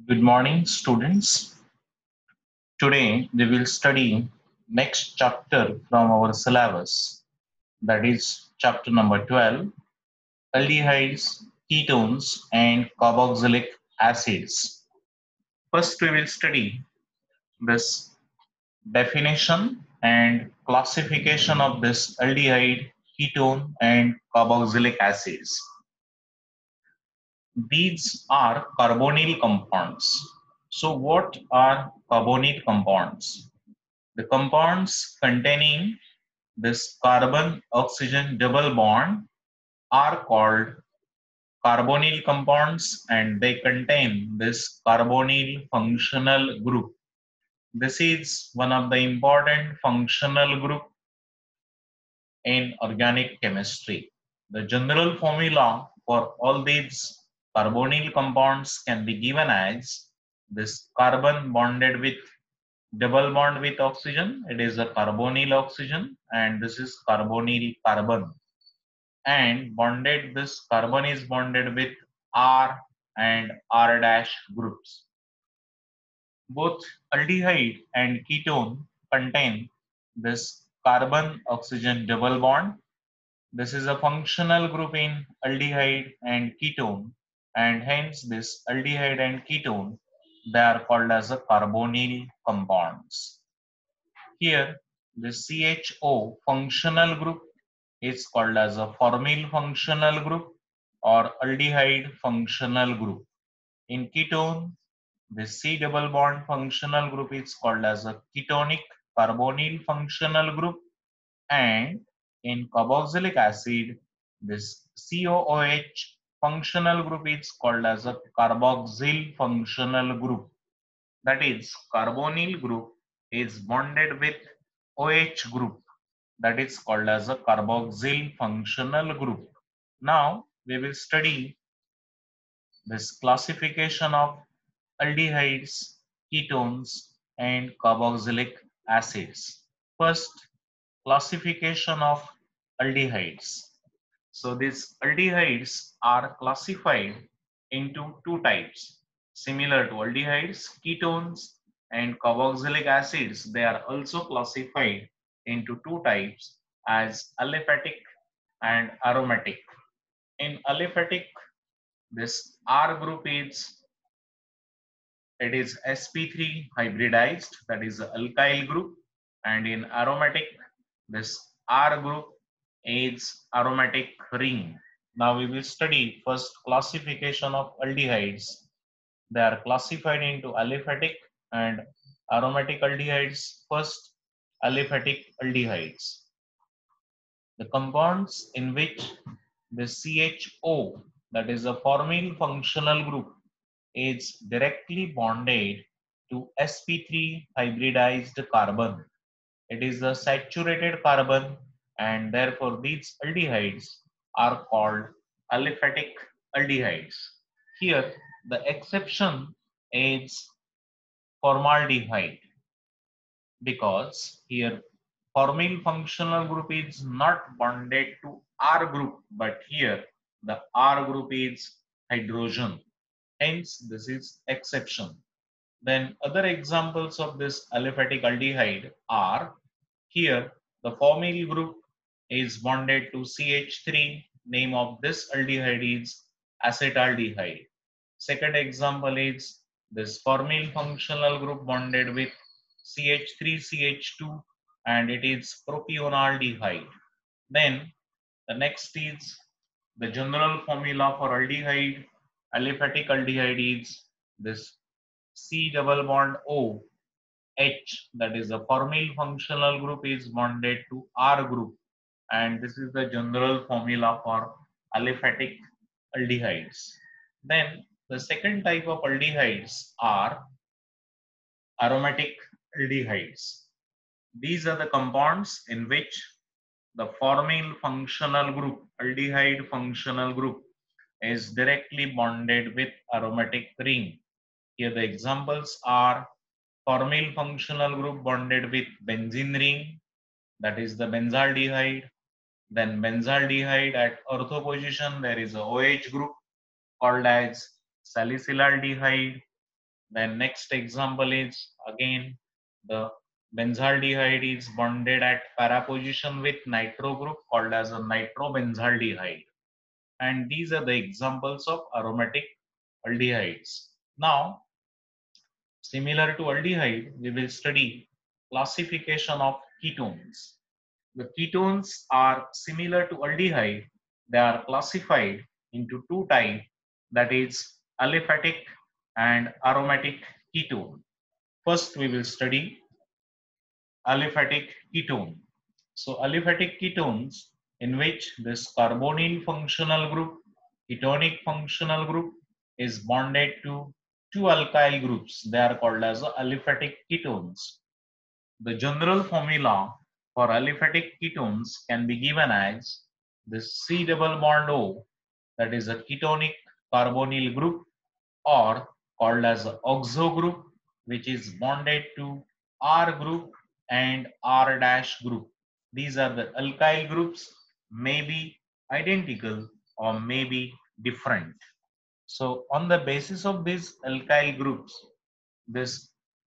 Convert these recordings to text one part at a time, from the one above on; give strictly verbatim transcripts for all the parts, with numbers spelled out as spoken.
Good morning, students. Today we will study next chapter from our syllabus, that is chapter number twelve, aldehydes, ketones, and carboxylic acids. First, we will study this definition and classification of this aldehyde, ketone, and carboxylic acids. These are carbonyl compounds. So, what are carbonyl compounds? The compounds containing this carbon oxygen double bond are called carbonyl compounds, and they contain this carbonyl functional group. This is one of the important functional group in organic chemistry. The general formula for all these carbonyl compounds can be given as this carbon bonded with double bond with oxygen. It is a carbonyl oxygen, and this is carbonyl carbon. And bonded, this carbon is bonded with R and R dash groups. Both aldehyde and ketone contain this carbon oxygen double bond. This is a functional group in aldehyde and ketone, and hence this aldehyde and ketone, they are called as a carbonyl compounds. Here, the C H O functional group is called as a formyl functional group or aldehyde functional group. In ketone, the C double bond functional group is called as a ketonic carbonyl functional group, and in carboxylic acid, this C O O H functional group is called as a carboxyl functional group. That is, carbonyl group is bonded with OH group, that is called as a carboxyl functional group. Now we will study this classification of aldehydes, ketones, and carboxylic acids. First, classification of aldehydes. So these aldehydes are classified into two types. Similar to aldehydes, ketones, and carboxylic acids, they are also classified into two types as aliphatic and aromatic. In aliphatic, this R group is it is S P three hybridized, that is the alkyl group, and in aromatic, this R group is aromatic ring. Now we will study first classification of aldehydes. They are classified into aliphatic and aromatic aldehydes. First, aliphatic aldehydes. The compounds in which the C H O, that is a formyl functional group, is directly bonded to S P three hybridized carbon. It is a saturated carbon, and therefore these aldehydes are called aliphatic aldehydes. Here, the exception is formaldehyde, because here formyl functional group is not bonded to R group, but here the R group is hydrogen. Hence, this is exception. Then other examples of this aliphatic aldehyde are here the formyl group is bonded to C H three. Name of this aldehyde is acetaldehyde. Second example is this formyl functional group bonded with C H three C H two, and it is propionaldehyde. Then the next is the general formula for aldehyde. Aliphatic aldehyde is this C double bond O H, that is the formyl functional group is bonded to R group, and this is the general formula for aliphatic aldehydes. Then the second type of aldehydes are aromatic aldehydes. These are the compounds in which the formyl functional group, aldehyde functional group, is directly bonded with aromatic ring. Here the examples are formyl functional group bonded with benzene ring, that is the benzaldehyde. Then benzaldehyde at ortho position, there is a OH group called as salicylaldehyde. Then next example is again the benzaldehyde is bonded at para position with nitro group called as a nitrobenzaldehyde. And these are the examples of aromatic aldehydes. Now, similar to aldehyde, we will study classification of ketones. The ketones are similar to aldehyde. They are classified into two types, that is aliphatic and aromatic ketone. First, we will study aliphatic ketone. So aliphatic ketones in which this carbonyl functional group, ketonic functional group is bonded to two alkyl groups. They are called as aliphatic ketones. The general formula for aliphatic ketones can be given as this C double bond O, that is a ketonic carbonyl group, or called as oxo group, which is bonded to R group and R dash group. These are the alkyl groups, may be identical or may be different. So on the basis of these alkyl groups, these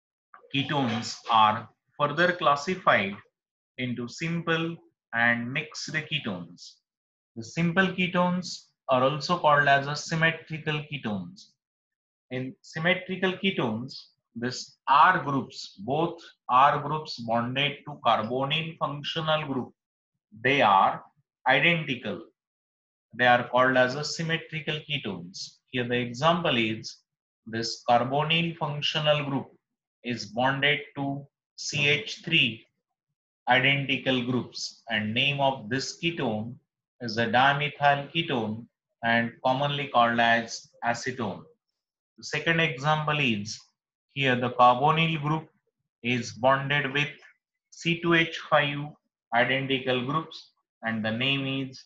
ketones are further classified into simple and mixed ketones. The simple ketones are also called as a symmetrical ketones. In symmetrical ketones, this R groups, both R groups bonded to carbonyl functional group, they are identical. They are called as a symmetrical ketones. Here the example is this carbonyl functional group is bonded to C H three identical groups, and name of this ketone is a dimethyl ketone and commonly called as acetone. The second example is here the carbonyl group is bonded with C two H five identical groups and the name is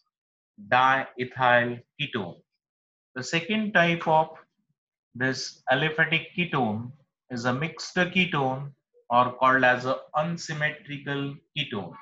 diethyl ketone. The second type of this aliphatic ketone is a mixed ketone or called as an unsymmetrical ketone.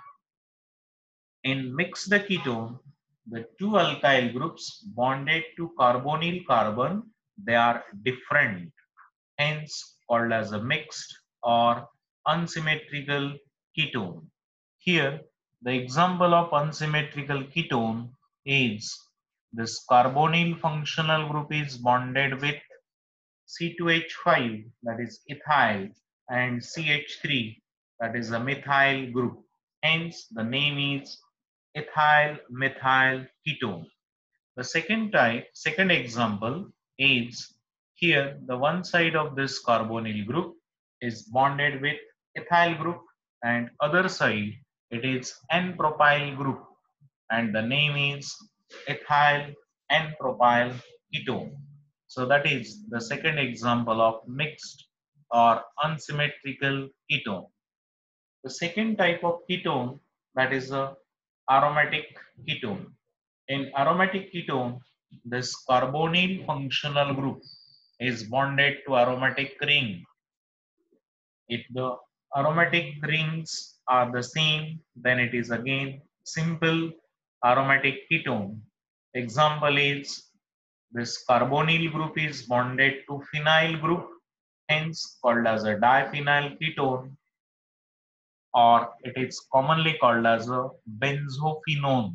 In mixed ketone, the two alkyl groups bonded to carbonyl carbon, they are different, hence called as a mixed or unsymmetrical ketone. Here, the example of unsymmetrical ketone is this carbonyl functional group is bonded with C two H five, that is ethyl, and C H three, that is a methyl group. Hence, the name is ethyl methyl ketone. The second type, second example is here the one side of this carbonyl group is bonded with ethyl group and other side it is N-propyl group and the name is ethyl N-propyl ketone. So that is the second example of mixed or unsymmetrical ketone. The second type of ketone, that is a aromatic ketone. In aromatic ketone, this carbonyl functional group is bonded to aromatic ring. If the aromatic rings are the same, then it is again simple aromatic ketone. Example is this carbonyl group is bonded to phenyl group, hence called as a diphenyl ketone, or it is commonly called as a benzophenone.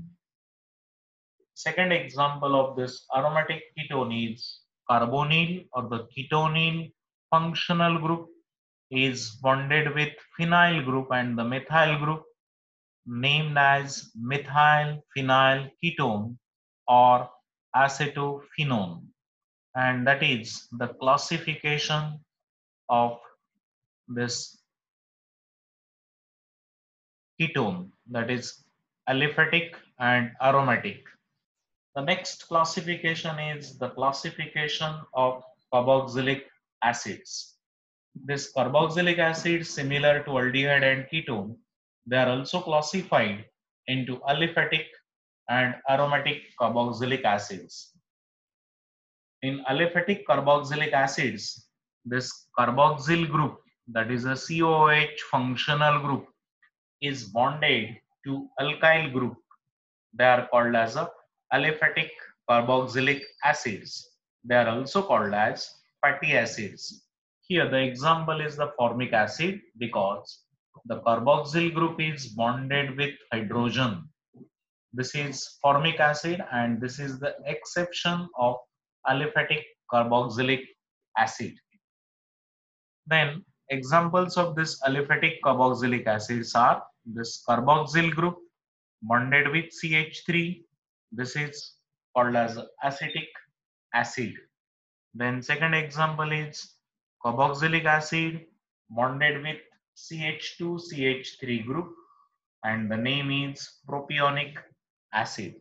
Second example of this aromatic ketone is carbonyl or the ketonyl functional group is bonded with phenyl group and the methyl group named as methyl phenyl ketone or acetophenone, and that is the classification of this ketone, that is aliphatic and aromatic. The next classification is the classification of carboxylic acids. This carboxylic acid, similar to aldehyde and ketone, they are also classified into aliphatic and aromatic carboxylic acids. In aliphatic carboxylic acids, this carboxyl group, that is a C O H functional group, is bonded to alkyl group. They are called as a aliphatic carboxylic acids. They are also called as fatty acids. Here the example is the formic acid because the carboxyl group is bonded with hydrogen. This is formic acid and this is the exception of aliphatic carboxylic acid. Then examples of this aliphatic carboxylic acids are this carboxyl group bonded with C H three. This is called as acetic acid. Then second example is carboxylic acid bonded with C H two C H three group and the name is propionic acid.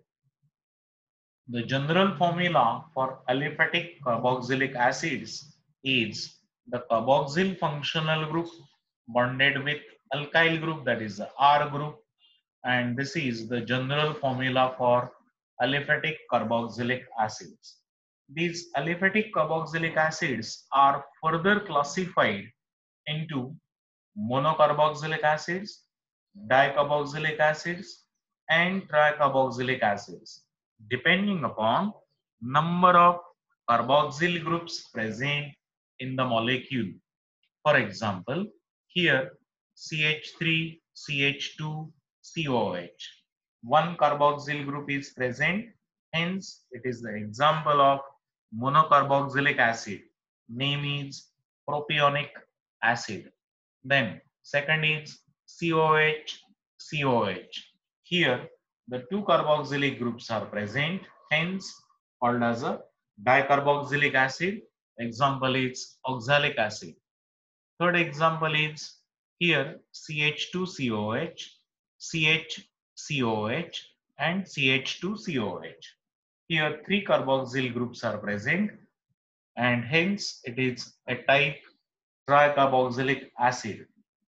The general formula for aliphatic carboxylic acids is the carboxyl functional group bonded with alkyl group, that is the R group, and this is the general formula for aliphatic carboxylic acids. These aliphatic carboxylic acids are further classified into monocarboxylic acids, dicarboxylic acids, and tricarboxylic acids, depending upon number of carboxyl groups present in the molecule. For example, here C H three, C H two, C O H. One carboxyl group is present, hence it is the example of monocarboxylic acid. Name is propionic acid. Then second is C O H, C O H. Here the two carboxylic groups are present, hence called as a dicarboxylic acid. Example is oxalic acid. Third example is here C H two C O H, C H C O H and C H two C O H. Here three carboxyl groups are present and hence it is a type tricarboxylic acid.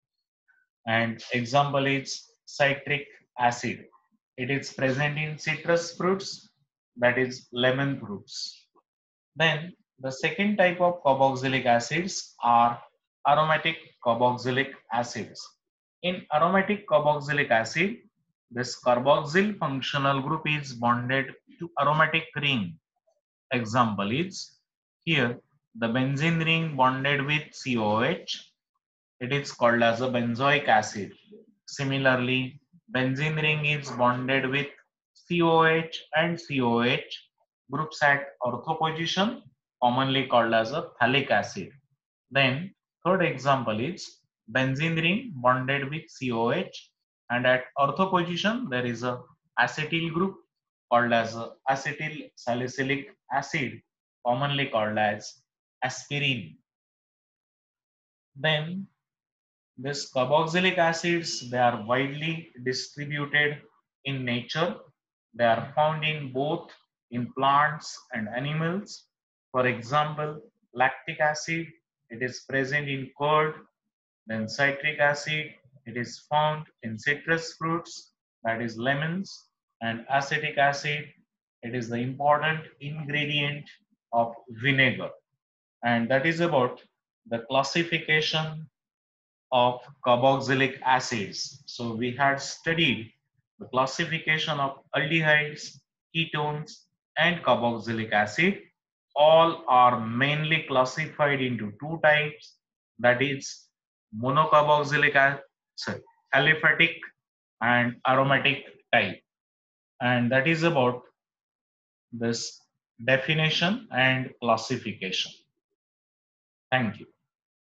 And example is citric acid. It is present in citrus fruits, that is lemon fruits. Then the second type of carboxylic acids are aromatic carboxylic acids. In aromatic carboxylic acid, this carboxyl functional group is bonded to aromatic ring. Example is here the benzene ring bonded with C O H. It is called as a benzoic acid. Similarly, benzene ring is bonded with C O H and C O H groups at ortho position, commonly called as a phthalic acid. Then third example is benzene ring bonded with C O H and at ortho position there is a acetyl group called as a acetyl salicylic acid, commonly called as aspirin. Then these carboxylic acids, they are widely distributed in nature. They are found in both in plants and animals. For example, lactic acid, it is present in curd. Then citric acid, it is found in citrus fruits, that is lemons. And acetic acid, it is the important ingredient of vinegar. And that is about the classification of carboxylic acids. So we had studied the classification of aldehydes, ketones, and carboxylic acid. All are mainly classified into two types, that is monocarboxylic acid, aliphatic and aromatic type. And that is about this definition and classification. Thank you.